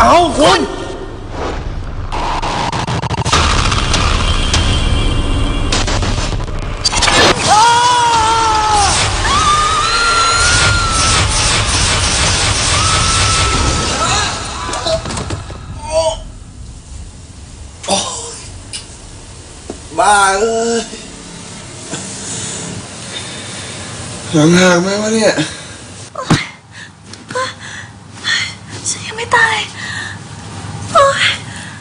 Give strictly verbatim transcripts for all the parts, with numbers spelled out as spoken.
เอาคุณบ้าเอ้ยห่างห่างไหมวะเนี่ยฉันยังไม่ตายโอ๊ย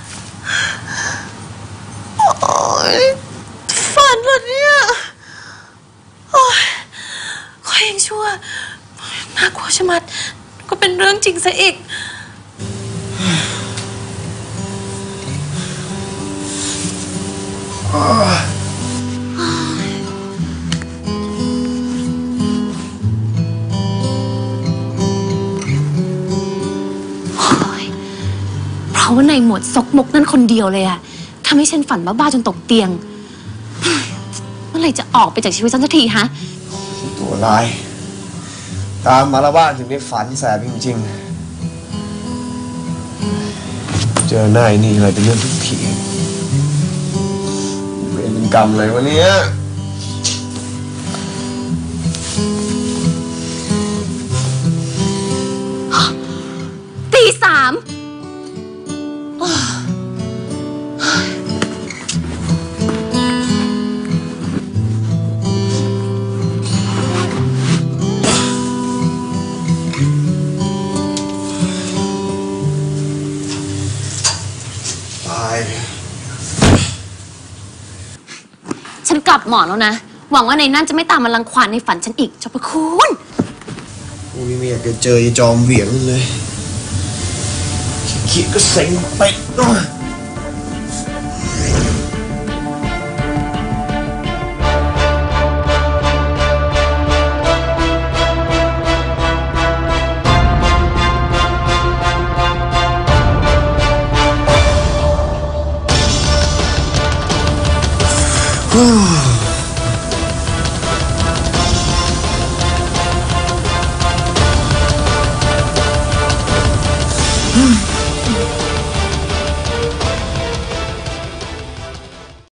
โอ๊ยฝันเหรอเนี่ยโอ๊ยขอยังชั่วน่ากลัวชะมัดก็เป็นเรื่องจริงซะอีกเพราะว่าในหมวดซกมกนั่นคนเดียวเลยอะทำให้ฉันฝันบ้าๆจนตกเตียงเมื่อไหร่จะออกไปจากชีวิตฉันสักทีฮะตัวร้ายตามมาละบ้านถึงได้ฝันแสบจริงๆเจอหน้าไอ้นี่อะไรเป็นเรื่องทุกทีเวรเป็นกรรมเลยวะเนี้ยตีสามฉันกลับหมอนแล้วนะหวังว่าในนั่นจะไม่ตามมารังควานในฝันฉันอีกเจ้าพระคุณพวกนี้ไม่อยากจะเจอไอ้จอมเหวี่ยงเลยขี้ก็เซ็งเป็ดด้วย